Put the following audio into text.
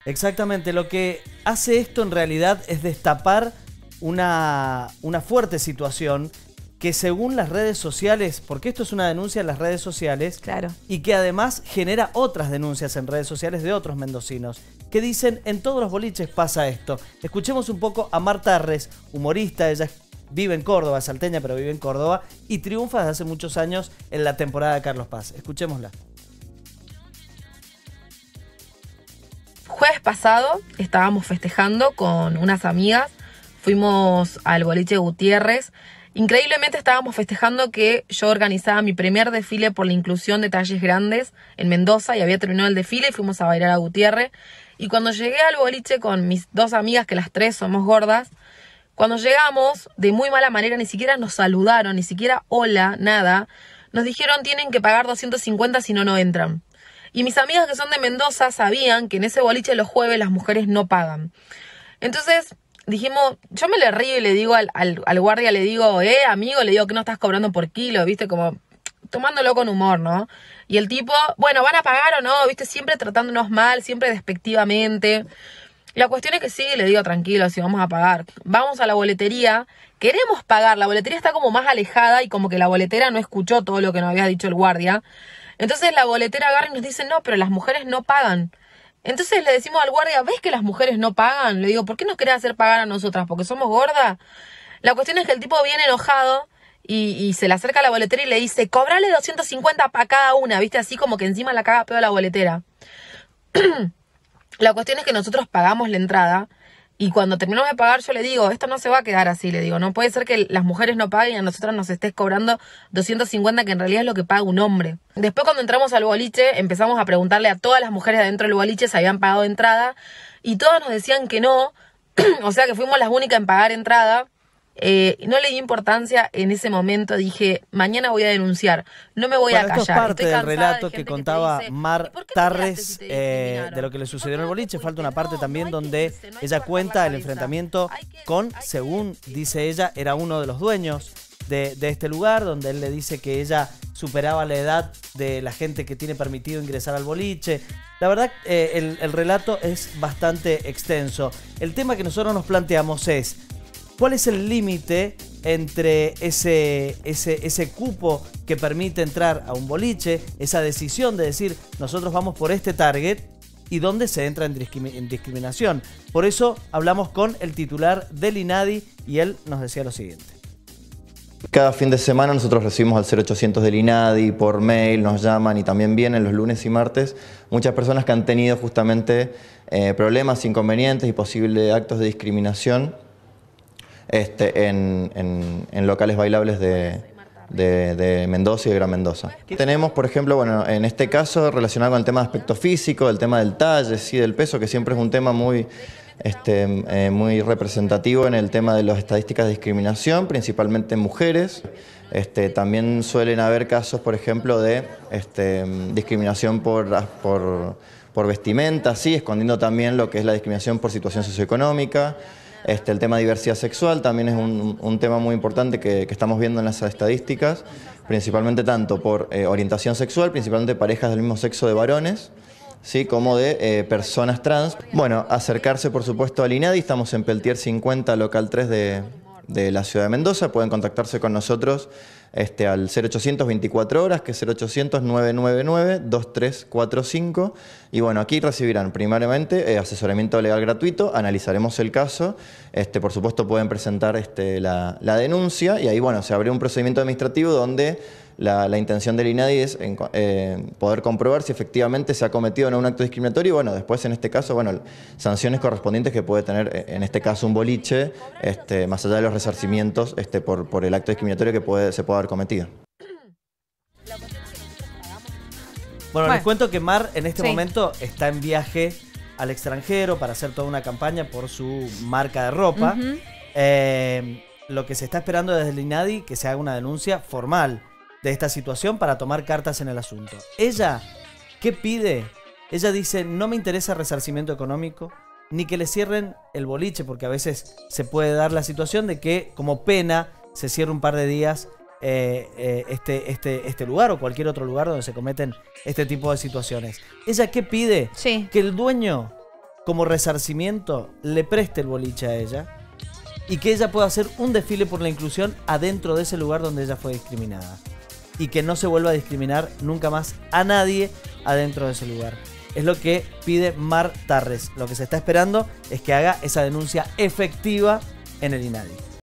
Exactamente, lo que hace esto en realidad es destapar una fuerte situación que según las redes sociales, porque esto es una denuncia en las redes sociales, Claro. y que además genera otras denuncias en redes sociales de otros mendocinos, que dicen, en todos los boliches pasa esto. Escuchemos un poco a Marta Arres, humorista, ella vive en Córdoba, es salteña, pero vive en Córdoba, y triunfa desde hace muchos años en la temporada de Carlos Paz. Escuchémosla. Jueves pasado estábamos festejando con unas amigas, fuimos al boliche Gutiérrez. Increíblemente estábamos festejando que yo organizaba mi primer desfile por la inclusión de talles grandes en Mendoza y había terminado el desfile y fuimos a bailar a Gutiérrez. Y cuando llegué al boliche con mis dos amigas, que las tres somos gordas, cuando llegamos, de muy mala manera, ni siquiera nos saludaron, ni siquiera hola, nada. Nos dijeron tienen que pagar 250 si no, no entran. Y mis amigas que son de Mendoza sabían que en ese boliche los jueves las mujeres no pagan. Entonces dijimos, yo me le río y le digo al guardia, le digo, amigo, le digo que no estás cobrando por kilo, viste, como tomándolo con humor, ¿no? Y el tipo, bueno, ¿van a pagar o no? Viste, siempre tratándonos mal, siempre despectivamente. La cuestión es que sí, le digo, tranquilo, si vamos a pagar. Vamos a la boletería, queremos pagar, la boletería está como más alejada y como que la boletera no escuchó todo lo que nos había dicho el guardia. Entonces la boletera agarra y nos dice, no, pero las mujeres no pagan. Entonces le decimos al guardia, ¿ves que las mujeres no pagan? Le digo, ¿por qué nos querés hacer pagar a nosotras? ¿Porque somos gordas? La cuestión es que el tipo viene enojado y se le acerca a la boletera y le dice, cobrale 250 para cada una, ¿viste? Así como que encima la caga peor a la boletera. La cuestión es que nosotros pagamos la entrada y cuando terminamos de pagar yo le digo, esto no se va a quedar así, le digo, no puede ser que las mujeres no paguen y a nosotros nos estés cobrando 250, que en realidad es lo que paga un hombre. Después cuando entramos al boliche empezamos a preguntarle a todas las mujeres adentro del boliche si habían pagado entrada y todas nos decían que no, o sea que fuimos las únicas en pagar entrada. No le di importancia en ese momento, dije, mañana voy a denunciar, no me voy a callar. Esto es parte Estoy del relato de que contaba dice, Marta Arres de lo que le sucedió en el boliche. Falta una parte también donde ella cuenta el enfrentamiento con, según dice ella, era uno de los dueños de este lugar, donde él le dice que ella superaba la edad de la gente que tiene permitido ingresar al boliche. La verdad, el relato es bastante extenso. El tema que nosotros nos planteamos es, ¿cuál es el límite entre ese cupo que permite entrar a un boliche, esa decisión de decir nosotros vamos por este target y dónde se entra en discriminación? Por eso hablamos con el titular del INADI y él nos decía lo siguiente. Cada fin de semana nosotros recibimos al 0800 del INADI, por mail, nos llaman y también vienen los lunes y martes muchas personas que han tenido justamente problemas, inconvenientes y posibles actos de discriminación en locales bailables de Mendoza y de Gran Mendoza. Tenemos, por ejemplo, bueno, en este caso relacionado con el tema de aspecto físico, el tema del talle, sí, del peso, que siempre es un tema muy representativo en el tema de las estadísticas de discriminación, principalmente en mujeres. También suelen haber casos, por ejemplo, de discriminación por vestimenta, sí, escondiendo también lo que es la discriminación por situación socioeconómica. El tema de diversidad sexual también es un tema muy importante que estamos viendo en las estadísticas, principalmente tanto por orientación sexual, principalmente parejas del mismo sexo de varones, ¿sí? Como de personas trans. Bueno, acercarse por supuesto al INADI, estamos en Peltier 50, local 3 de la ciudad de Mendoza, pueden contactarse con nosotros al 0800 24 horas, que es 0800 999 2345, y bueno, aquí recibirán primariamente asesoramiento legal gratuito, analizaremos el caso, por supuesto pueden presentar la denuncia, y ahí bueno, se abre un procedimiento administrativo donde la intención del INADI es poder comprobar si efectivamente se ha cometido o no un acto discriminatorio y bueno, después en este caso, bueno, sanciones correspondientes que puede tener en este caso un boliche, más allá de los resarcimientos por el acto discriminatorio que se puede haber cometido. Bueno, les cuento que Mar en este momento está en viaje al extranjero para hacer toda una campaña por su marca de ropa. Lo que se está esperando desde el INADI que se haga una denuncia formal de esta situación para tomar cartas en el asunto. Ella, ¿qué pide? Ella dice, no me interesa resarcimiento económico, ni que le cierren el boliche, porque a veces se puede dar la situación de que como pena se cierre un par de días este lugar o cualquier otro lugar donde se cometen este tipo de situaciones. ¿Ella qué pide? Sí. Que el dueño como resarcimiento, le preste el boliche a ella y que ella pueda hacer un desfile por la inclusión adentro de ese lugar donde ella fue discriminada. Y que no se vuelva a discriminar nunca más a nadie adentro de ese lugar. Es lo que pide Mar Tarres. Lo que se está esperando es que haga esa denuncia efectiva en el INADI.